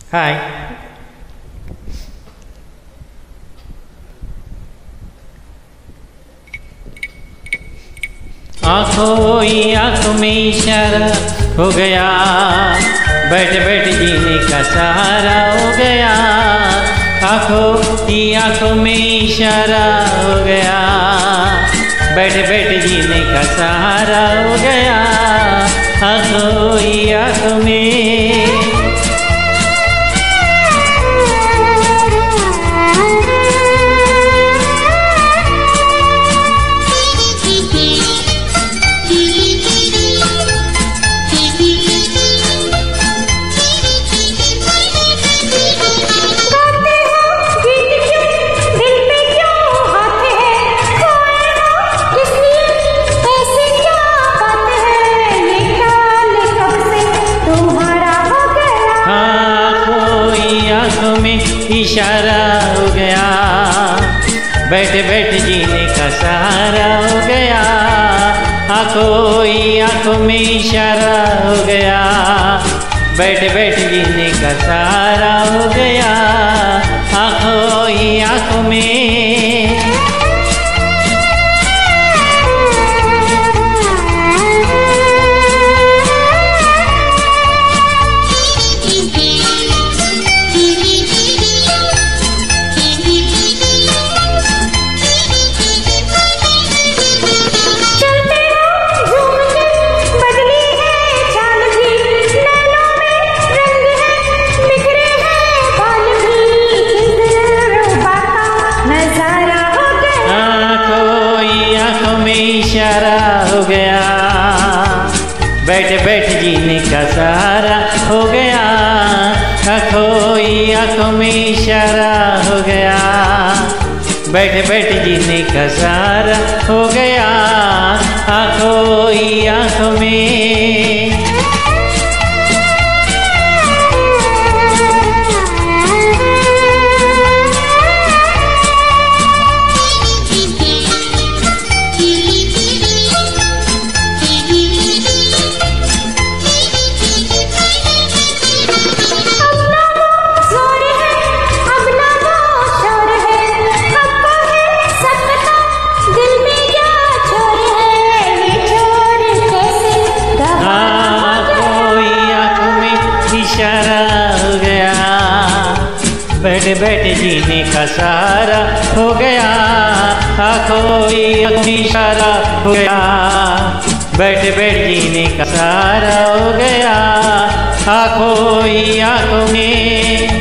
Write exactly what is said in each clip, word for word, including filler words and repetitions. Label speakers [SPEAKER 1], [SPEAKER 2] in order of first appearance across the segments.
[SPEAKER 1] हाय। आंखों ही आंखों में इशारा हो गया, बैठ बैठ जीने का सहारा हो गया। आंखों ही आंखों में इशारा हो गया, बैठ बैठ जीने का सहारा हो गया। आंखों ही आंखों में इशारा हो गया, बैठ बैठ जीने का सहारा हो गया। आंखों ही आंखों में इशारा हो गया, बैठ बैठ जीने का सहारा हो गया। आंखों ही आंखों में इशारा हो गया, बैठ बैठ जीने का सहारा हो गया। आंखों ही आंखों में इशारा हो गया, बैठ बैठ जीने का सहारा हो गया। आंखों ही आंखों में बैठ बैठ जीने का सहारा हो गया। आंखों ही इशारा हो गया, बैठ बैठ जीने का सहारा हो गया। आंखों ही आंखों में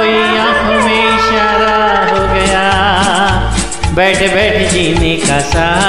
[SPEAKER 1] बैठ बैठ जीने का सा